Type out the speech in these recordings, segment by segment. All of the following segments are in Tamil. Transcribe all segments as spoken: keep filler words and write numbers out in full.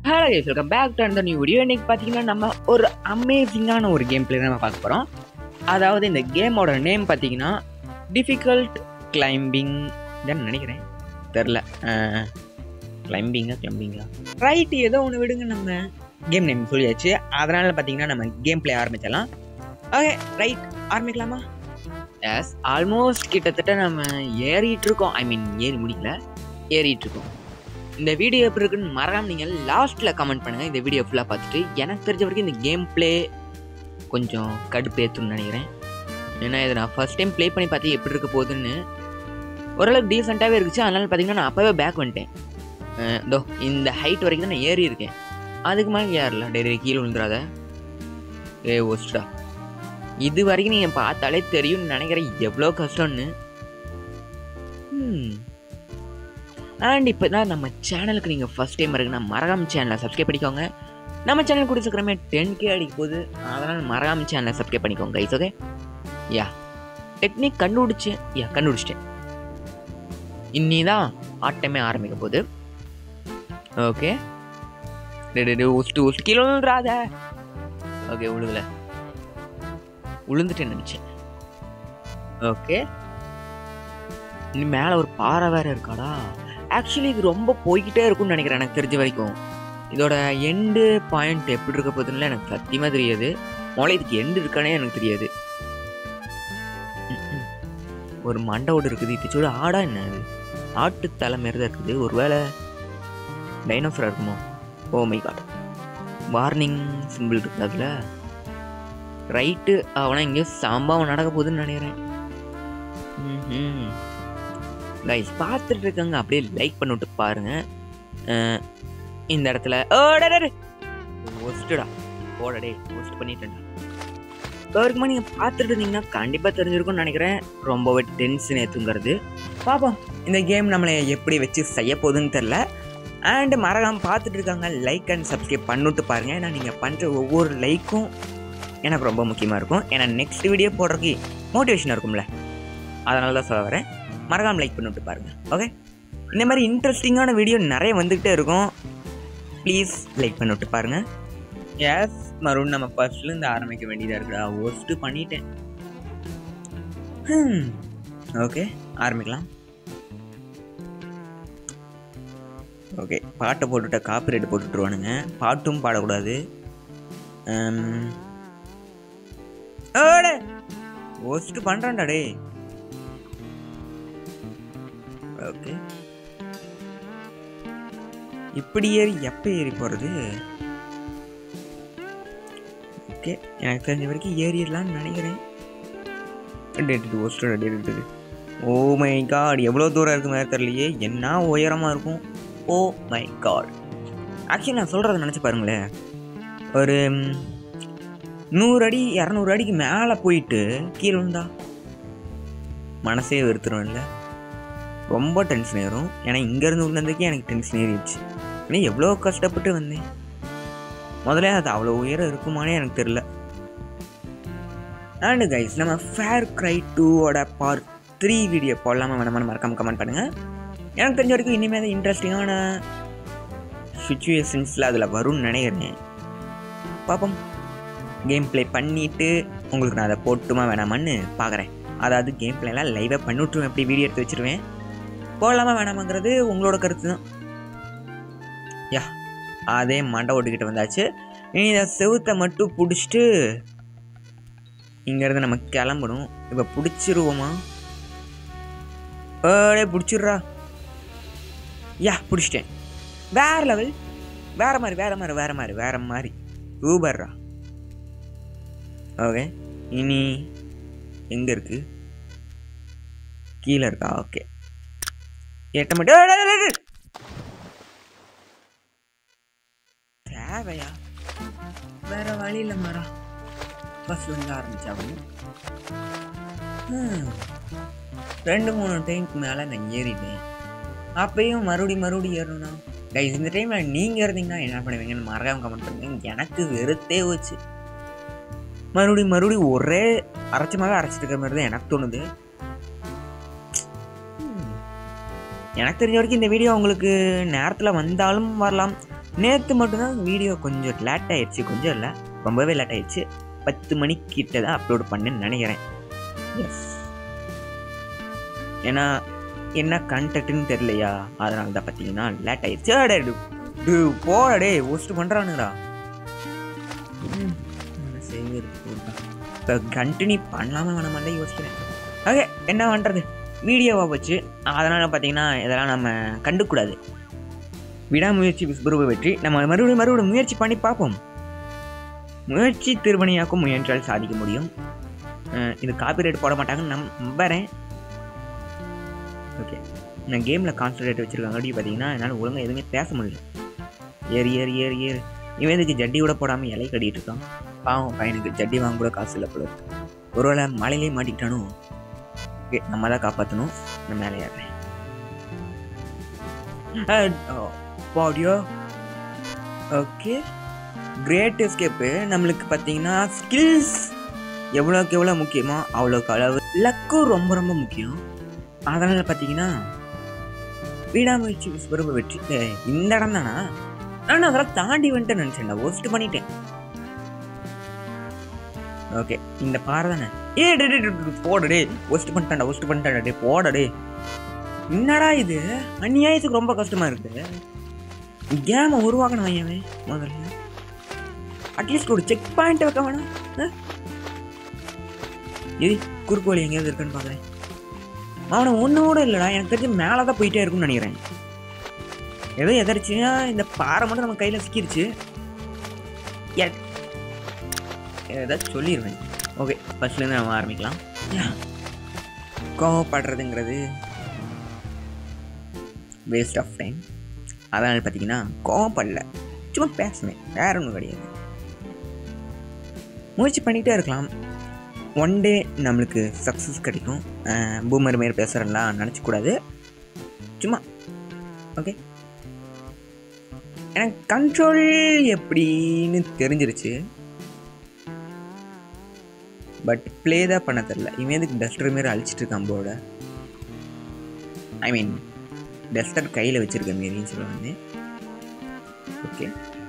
Hello guys, welcome back to அந்த நியூ வீடியோ. இன்னைக்கு பார்த்தீங்கன்னா நம்ம ஒரு அமேசிங்கான ஒரு கேம் பிளே நம்ம பார்க்க போகிறோம். அதாவது இந்த கேமோட நேம் பார்த்தீங்கன்னா டிஃபிகல்ட் கிளைம்பிங் தான் நினைக்கிறேன், தெரில. கிளைம்பிங்கா கிளைம்பிங்கா ரைட், ஏதோ ஒன்று விடுங்க. நம்ம கேம் நேம் சொல்லியாச்சு, அதனால் பார்த்தீங்கன்னா நம்ம கேம் பிளே ஆரம்பிச்சிடலாம். ஓகே ரைட், ஆரம்பிக்கலாமா? எஸ், ஆல்மோஸ்ட் கிட்டத்தட்ட நம்ம ஏறிட்டு இருக்கோம். ஐ மீன் ஏறி முடிக்கல, ஏறிட்டு இருக்கோம். இந்த வீடியோ எப்படி இருக்குன்னு மறக்காம நீங்கள் லாஸ்ட்டில் கமெண்ட் பண்ணுங்கள். இந்த வீடியோ ஃபுல்லாக பார்த்துட்டு எனக்கு தெரிஞ்ச வரைக்கும் இந்த கேம் பிளே கொஞ்சம் கடுப்பேற்றுன்னு நினைக்கிறேன். ஏன்னா இதை நான் ஃபஸ்ட் டைம் ப்ளே பண்ணி பார்த்து எப்படி இருக்க போகுதுன்னு ஓரளவுக்கு டீசெண்டாகவே இருந்துச்சு. அதனால் பார்த்தீங்கன்னா நான் அப்போவே பேக் வந்துட்டேன். இதோ இந்த ஹைட் வரைக்கும் தான் நான் ஏறி இருக்கேன், அதுக்கு மேலே ஏறல. டெய்லி கீழே விழுந்துடாத. ஏ ஒஸ்டா, இது வரைக்கும் நீங்கள் பார்த்தாலே தெரியும்னு நினைக்கிறேன் எவ்வளோ கஷ்டம்னு. ம் அண்ட் இப்போ தான் நம்ம சேனலுக்கு நீங்கள் ஃபஸ்ட் டைம் இருக்குன்னா மறக்காம சேனலை சப்ஸ்கிரைப் பண்ணிக்கோங்க. நம்ம சேனல் கூட சீக்கிரமே டென் கே அடிக்க போகுது, அதனால் மறக்காம சேனலை சப்ஸ்கிரைப் பண்ணிக்கோங்க கைஸ். ஓகே, யா டெக்னிக் கண்டுபிடிச்சேன். யா கண்டுபிடிச்சிட்டேன். இன்னி தான் ஆட்டமே ஆரம்பிக்க போகுது. ஓகே, உஸ்ட்டு உஸ்ட்டு கீழே விழுந்துடாத. ஓகே, விழுகல, விழுந்துட்டேன்னு நினச்சேன். ஓகே, இனி மேலே ஒரு பாறை வேறு இருக்காடா. ஆக்சுவலி இது ரொம்ப போய்கிட்டே இருக்கும்னு நினைக்கிறேன் எனக்கு தெரிஞ்ச வரைக்கும். இதோட எண்டு பாயிண்ட் எப்படி இருக்க போகுதுன்னு எனக்கு சத்தியமாக தெரியாது. மொழி இதுக்கு எண்டு இருக்கானே எனக்கு தெரியாது. ஒரு மண்டவோடு இருக்குது. இதுச்சோட ஆடா என்ன, அது ஆட்டு தலை மாரி தான் இருக்குது. ஒரு வேளை டைனோசராக இருக்குமோ? Oh my god, warning simple இருக்குது அதில். ரைட்டு, அவனா இங்கேயோ சம்பவம் நடக்க போகுதுன்னு நினைக்கிறேன். ம் கைஸ் பார்த்துட்டு இருக்காங்க, அப்படியே லைக் பண்ணிவிட்டு பாருங்கள். இந்த இடத்துல ஓடடே ஒஸ்ட்டுடா, ஓடடே ஒஸ்ட் பண்ணிட்டேன்டா. வரைக்குமா நீங்கள் பார்த்துட்டு இருந்தீங்கன்னா கண்டிப்பாக தெரிஞ்சிருக்கும்னு நினைக்கிறேன். ரொம்பவே டென்ஷன் ஏற்றுங்கிறது. பார்ப்போம் இந்த கேம் நம்மளை எப்படி வச்சு செய்ய போகுதுன்னு தெரில. அண்டு மறக்காமல் பார்த்துட்டு இருக்காங்க, லைக் அண்ட் சப்ஸ்கிரைப் பண்ணிவிட்டு பாருங்கள். ஏன்னா நீங்கள் பண்ணுற ஒவ்வொரு லைக்கும் எனக்கு ரொம்ப முக்கியமாக இருக்கும். ஏன்னா நெக்ஸ்ட் வீடியோ போடுறதுக்கு மோட்டிவேஷன் இருக்கும்ல, அதனால தான் சொல்ல வரேன். மறக்காமல் லைக் பண்ணிவிட்டு பாருங்கள். ஓகே, இந்த மாதிரி இன்ட்ரெஸ்டிங்கான வீடியோ நிறைய வந்துக்கிட்டே இருக்கும். ப்ளீஸ் லைக் பண்ணிவிட்டு பாருங்கள். எஸ், மறுபடியும் நம்ம ஃபர்ஸ்ட்லேருந்து ஆரம்பிக்க வேண்டியதாக இருக்குடா. ஒஸ்ட்டு பண்ணிட்டேன். ஓகே, ஆரம்பிக்கலாம். ஓகே, பாட்டை போட்டுவிட்ட காப்பி ரைட் போட்டுட்ருவானுங்க. பாட்டும் பாடக்கூடாது. ஒஸ்ட்டு பண்ணுறான்டா டே. ஓகே, இப்படி ஏறி எப்போ ஏறி போகிறது? ஓகே, எனக்கு தெரிஞ்ச வரைக்கும் ஏறிடலான்னு நினைக்கிறேன். ஓ மை காட், எவ்வளோ தூரம் இருக்கு மாதிரி தெரியலையே. என்ன உயரமாக இருக்கும். ஓ மை காட், ஆக்சுவலி நான் சொல்கிறத நினச்சி பாருங்களேன். ஒரு நூறு அடி இரநூறு அடிக்கு மேலே போயிட்டு கீழே இருந்தா மனசே வெறுத்துரும் இல்லை? ரொம்ப டென்ஷன் ஏறும். ஏன்னா இங்கேருந்து உள்ளதுக்கே எனக்கு டென்ஷன் ஏறிடுச்சு. ஏன்னா எவ்வளோ கஷ்டப்பட்டு வந்தேன். முதல்ல அது அவ்வளோ உயரம் இருக்குமானே எனக்கு தெரில. அண்டு கைஸ், நம்ம ஃபேர் கிரை டூவோட பார்ட் த்ரீ வீடியோ போடலாமா வேணாமான்னு மறக்காமல் கமெண்ட் பண்ணுங்கள். எனக்கு தெரிஞ்ச வரைக்கும் இனிமேல் தான் இன்ட்ரெஸ்டிங்கான சுச்சுவேஷன்ஸில் அதில் வரும்னு நினைக்கிறேன். பார்ப்போம், கேம் ப்ளே பண்ணிவிட்டு உங்களுக்கு நான் அதை போட்டுமா வேணாமான்னு பார்க்குறேன். அதாவது கேம் பிளேலாம் லைவாக பண்ணிவிட்ருவேன், எப்படி வீடியோ எடுத்து வச்சுருவேன். போகலாமா வேணாமாங்கிறது உங்களோட கருத்து தான். யா, அதே மண்டை ஓட்டுக்கிட்டு வந்தாச்சு. இனி இந்த செவுத்தை மட்டும் பிடிச்சிட்டு இங்கேருந்து நம்ம கிளம்பணும். இப்போ பிடிச்சிருவோமா? ஏடே பிடிச்சிட்றா. யா பிடிச்சிட்டேன். வேறு லெவல், வேறு மாதிரி வேறு மாதிரி வேறு மாதிரி வேறு மாதிரி சூப்பர்ரா. ஓகே, இனி எங்கே இருக்குது? கீழே இருக்கா? ஓகே, எட்ட மட்டும் தேவையா? வேற வழி இல்லை மாறா. ஃபர்ஸ்ட்ல இருந்து ஆரம்பிச்சாகும். ரெண்டு மூணு டைமுக்கு மேலே நான் ஏறிட்டேன். அப்பயும் மறுபடி மறுபடி ஏறணும்னா கைஸ், இந்த டைமில் நீங்கள் இருந்தீங்கன்னா என்ன பண்ணுவீங்கன்னு மறக்காம கமெண்ட் பண்ணுங்க. எனக்கு வெறுத்தே வச்சு மறுபடி மறுபடியும் ஒரே அரைச்சமாகவே அரைச்சிட்டு இருக்கிற மாதிரி தான் எனக்கு தோணுது. எனக்கு தெரிஞ்ச வரைக்கும் இந்த வீடியோ உங்களுக்கு நேரத்தில் வந்தாலும் வரலாம், நேற்று மட்டும்தான் வீடியோ கொஞ்சம் லேட் ஆயிடுச்சு, கொஞ்சம் இல்லை ரொம்பவே லேட் ஆயிடுச்சு. பத்து மணிக்கிட்ட தான் அப்லோட் பண்ணேன்னு நினைக்கிறேன். எஸ், ஏன்னா என்ன கண்டென்ட்னு தெரியலையா, அதனால தான் பார்த்தீங்கன்னா லேட் ஆயிடுச்சு. போடே ஒஸ்ட் பண்ணுறானுங்கடா. இப்போ கண்டினியூ பண்ணலாமா வேணாமான் யோசிக்கிறேன். ஓகே, என்ன பண்ணுறது, வீடியோவாக போச்சு. அதனால் பார்த்தீங்கன்னா இதெல்லாம் நம்ம கண்டுக்கூடாது. விடாமுயற்சி விஸ்வரூப வெற்றி. நம்ம மறுபடியும் மறுபடியும் முயற்சி பண்ணி பார்ப்போம். முயற்சி திருவணியாக்கும் முயன்றால் சாதிக்க முடியும். இது காப்பிரைட் போட மாட்டாங்கன்னு நம் நம்புறேன். ஓகே, நான் கேமில் கான்சன்ட்ரேட் வச்சுருக்காங்க. அப்படி பார்த்தீங்கன்னா என்னால் ஒழுங்காக எதுவுமே பேச முடியல. ஏறு ஏறு ஏறு ஏறு இவன் இதுக்கு ஜட்டி கூட போடாமல் இலை கட்டிகிட்டு இருக்கான். பாவம் பையனுக்கு ஜட்டி வாங்க கூட காசு இல்லை போல இருக்கு. ஒருவேளை மழையிலே மாட்டிக்கிட்டானும். ஓகே, நம்ம தான் காப்பாற்றணும். நான் மேலே ஏறுறேன். பாடியோ ஓகே, கிரேட் எஸ்கேப்பு. நம்மளுக்கு பார்த்தீங்கன்னா ஸ்கில்ஸ் எவ்வளோக்கு எவ்வளோ முக்கியமோ அவ்வளோக்கு அளவு லக்கும் ரொம்ப ரொம்ப முக்கியம். அதனால் பார்த்தீங்கன்னா விடாமுயற்சி விஸ்வரூப வெற்றி. இந்த இடம் தானா? நான் அதெல்லாம் தாண்டி வந்துட்டு நினச்சேன்டா, ஒஸ்ட் பண்ணிட்டேன். ஓகே, இந்த பாறை தானே. ஏ டே போடடே, ஒஸ்ட் பண்ணிட்டான்டா ஒஸ்ட் பண்ணிட்டான்டா டே போடடே. என்னடா இது அநியாயத்துக்கு ரொம்ப கஷ்டமாக இருக்குது. கேமை உருவாக்கணும் ஐயாவே. முதல்ல அட்லீஸ்ட் ஒரு செக் பாயிண்ட் வைக்க வேணாம். இது குறுக்கு வழி எங்கேயாவது இருக்குன்னு பார்க்குறேன். அவனை ஒன்று கூட இல்லைடா, எனக்கு தெரிஞ்சு மேலே தான் போயிட்டே இருக்குன்னு நினைக்கிறேன். ஏதோ எதிர்ச்சியா இந்த பாறை மட்டும் நம்ம கையில் சிக்கிருச்சு. ஏதாச்சும் சொல்லிடுவேன். ஓகே, ஃபர்ஸ்ட்லேருந்து நம்ம ஆரம்பிக்கலாம். கோவப்படுறதுங்கிறது வேஸ்ட் ஆஃப் டைம். அதனால் பார்த்தீங்கன்னா கோவப்படல, சும்மா பேசுனேன், வேற ஒன்றும் கிடையாது. முயற்சி பண்ணிகிட்டே இருக்கலாம். ஒன் டே நம்மளுக்கு சக்ஸஸ் கிடைக்கும். பூமர் மாரி பேசுகிறலாம் நினச்சக்கூடாது, சும்மா. ஓகே, எனக்கு கண்ட்ரோல் எப்படின்னு தெரிஞ்சிருச்சு, பட் ப்ளே தான் பண்ண தெரில. இவன் எதுக்கு டஸ்டர் மாரி அழிச்சிட்டு இருக்கான் போட. ஐ மீன் டஸ்டர் கையில் வச்சுருக்க மாரின்னு சொல்லுவாங்க. ஓகே,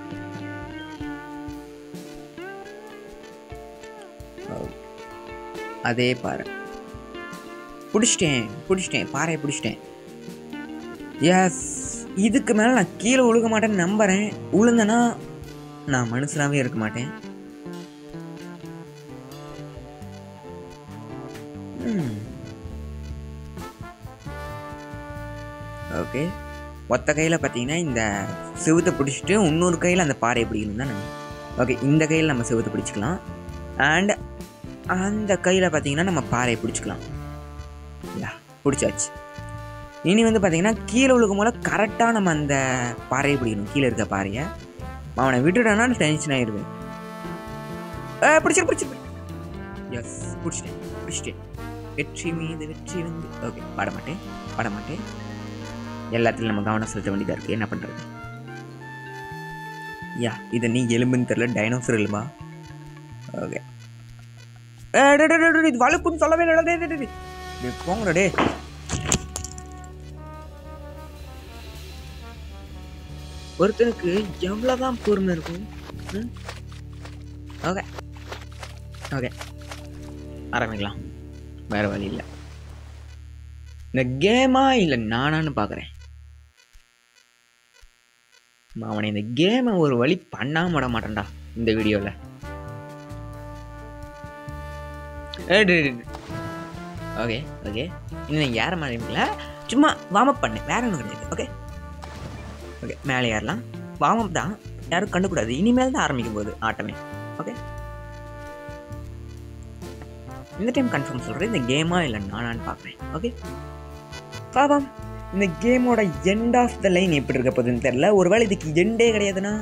அதே பாறை பிடிச்சிட்டேன் பிடிச்சிட்டேன் பாறையை பிடிச்சிட்டேன். எஸ், இதுக்கு மேலே நான் கீழே விழுக மாட்டேன்னு நம்புகிறேன். விழுந்தேன்னா நான் மனுஷனாகவே இருக்க மாட்டேன். ஓகே, ஒத்த கையில் பார்த்தீங்கன்னா இந்த செவுத்தை பிடிச்சிட்டு இன்னொரு கையில் அந்த பாறையை பிடிக்கணும் தானே. ஓகே, இந்த கையில் நம்ம செவுத்தை பிடிச்சிக்கலாம். அண்ட் அந்த கையில் பார்த்தீங்கன்னா நம்ம பாறையை பிடிச்சிக்கலாம். யா, பிடிச்சாச்சு. இனி வந்து பார்த்தீங்கன்னா கீழே விழுக்கும் போல கரெக்டாக நம்ம அந்த பாறையை பிடிக்கணும். கீழே இருக்க பாறையை அவனை விட்டுட்டானா டென்ஷன் ஆயிடுவேன். பிடிச்சிரு பிடிச்சிரு எஸ், பிடிச்சிட்டேன் பிடிச்சிட்டேன். வெற்றி மீது வெற்றி வந்து. ஓகே, பாட மாட்டேன் பாட மாட்டேன். எல்லாத்துலையும் நம்ம கவனம் செலுத்த வேண்டியதாக இருக்குது. என்ன பண்ணுறது? யா, இதை நீ எலும்புன்னு தெரியல, டைனோசர் எலும்பா? ஓகே, இது வழுக்குன்னு சொல்லவே இல்லை. போங்கடா டே. ஒருத்தனுக்கு எவ்வளோதான் பொறுமை இருக்கும். ஓகே ஓகே ஆரம்பிக்கலாம். வேறு வழி இல்லை. இந்த கேமா இல்லை நானான்னு பார்க்குறேன். அவனை இந்த கேமை ஒரு வழி பண்ணாம விட மாட்டேன்டா இந்த வீடியோவில். ஓகே ஓகே இன்னும் ஏற மாட்டேங்களா, சும்மா வார்ம் அப் பண்ணேன், வேற ஒன்றும் கிடையாது. ஓகே ஓகே மேலே ஏறலாம். வார்ம் அப் தான், யாரும் கண்டுக்கூடாது. இனிமேல் தான் ஆரம்பிக்கும் போது ஆட்டமே. ஓகே, இந்த டைம் கன்ஃபார்ம் சொல்கிறேன், இந்த கேமா இல்லை நானான்னு பார்க்குறேன். ஓகே பாவம், இந்த கேமோட எண்ட் ஆஃப் த லைன் எப்படி இருக்க போகுதுன்னு தெரில. ஒருவேளை இதுக்கு எண்டே கிடையாதுன்னா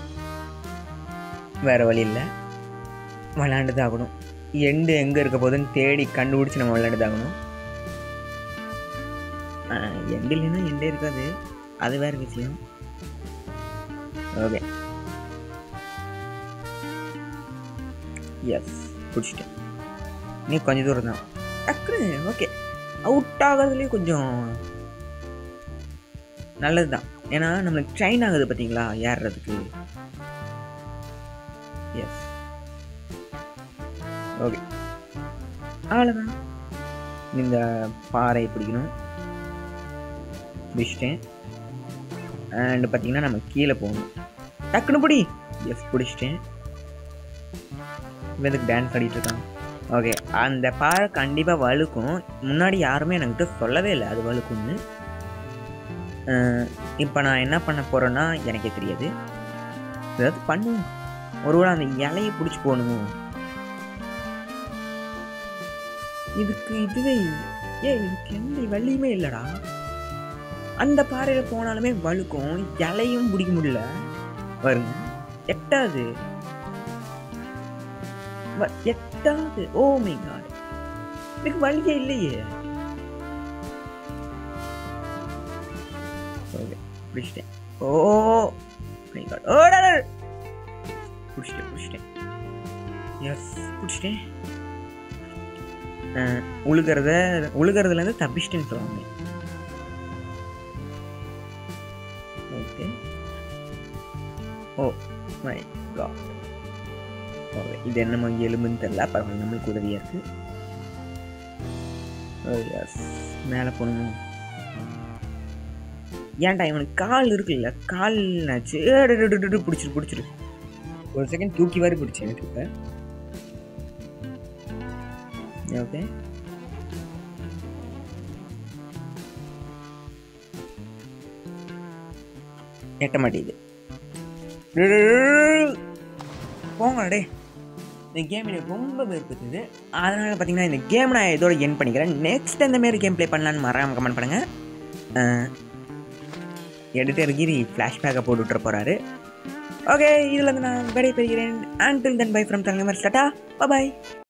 வேறு வழி இல்லை, விளையாண்டு தான் ஆகணும். எண்டு எங்கே இருக்க போகுதுன்னு தேடி கண்டுபிடிச்சி நம்ம விளையாண்டு தான் ஆகணும். எண்டு இல்லைன்னா எண்டே இருக்காது, அது வேறு விஷயம். ஓகே எஸ், பிடிச்சிட்டேன். நீ கொஞ்சம் தூரம் தான் டக்குனு. ஓகே, அவுட் ஆகிறதுலேயே கொஞ்சம் நல்லது தான். ஏன்னா நம்மளுக்கு ட்ரெயின் ஆகுது பார்த்தீங்களா ஏறுறதுக்கு. எஸ் ஓகே அவ்வளோதான். இந்த பாறை பிடிக்கணும், பிடிச்சிட்டேன். அண்ட் பார்த்தீங்கன்னா நம்ம கீழே போகணும், டக்குன்னு பிடி. எஸ் பிடிச்சிட்டேன். இதுக்கு டான்ஸ் ஆடிட்டு இருக்கான். ஓகே அந்த பாறை கண்டிப்பாக வழுக்கும். முன்னாடி யாருமே என்கிட்ட சொல்லவே இல்லை அது வழுக்கும்னு. இப்போ நான் என்ன பண்ண போகிறேன்னா எனக்கே தெரியாது. ஏதாவது பண்ணும். ஒருவேளை அந்த இலையை பிடிச்சி போகணுமோ? இதுக்கு இதுவே ஏ இதுக்கு எந்த வழியுமே இல்லைடா. அந்த பாறையில் போனாலுமே வழுக்கும், இலையும் பிடிக்க முடியல. வருங்க எட்டாவது எட்டாவது ஓ மை காட், இதுக்கு வழியே இல்லையே. ஓகே பிடிச்சிட்டேன். ஓ மை காட், ஓ பிடிச்சிட்டேன் பிடிச்சிட்டேன் எஸ் பிடிச்சிட்டேன். உழுகிறத உழுகிறதுலேருந்து தப்பிச்சிட்டேன்னு சொல்லுவாங்க. Okay oh my god. Okay இது என்னமோ எலும்புன்னு தெரியல, பரவாயில்ல நம்மளுக்கு உதவியாக இருக்குது. ஓ எஸ் மேலே போகணும். ஏன்டா இவனுக்கு கால் இருக்குல்ல, கால் என்னாச்சு? பிடிச்சிரு பிடிச்சிரு ஒரு செகண்ட் தூக்கி வாரி பிடிச்சி எனக்கு இப்போ. ஓகே எட்ட மாட்டேங்குது. போங்க டே. இந்த கேம் எனக்கு ரொம்ப வெறுப்புது. அதனால் பார்த்தீங்கன்னா இந்த கேம் நான் இதோட என் பண்ணிக்கிறேன். நெக்ஸ்ட் இந்த மாரி கேம் ப்ளே பண்ணலான்னு மறக்காம கமெண்ட் பண்ணுங்கள். எடிட்டர் கிரி ஃப்ளாஷ்பேக்கை போட்டு விட்டுற போகிறாரு. ஓகே இதில் வந்து நான் விடை பெறுகிறேன். Until then bye from Tamil tata by.